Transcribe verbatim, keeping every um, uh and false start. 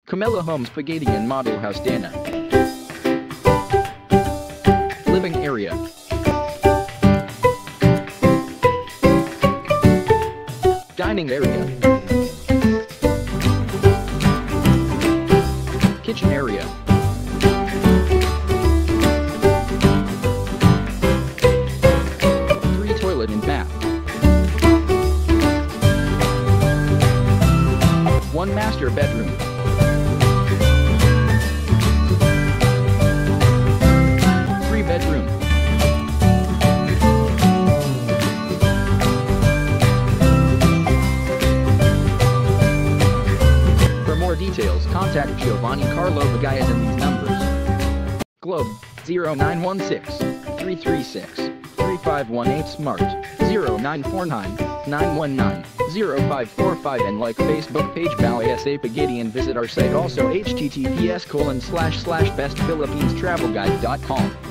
Camella Homes Pagadian Model House Danna. Living area. Dining area. Kitchen area. Three toilet and bath. One master bedroom. Three bedroom. For more details, contact Giovanni Carlo Bagayas in these numbers. Globe zero nine one six, three three six, three five one eight, Smart zero nine four nine, nine one nine, zero five four five, and like Facebook page Bagayas Pagadian. Visit our site also h t t p s colon slash slash best philippines travel guide dot com.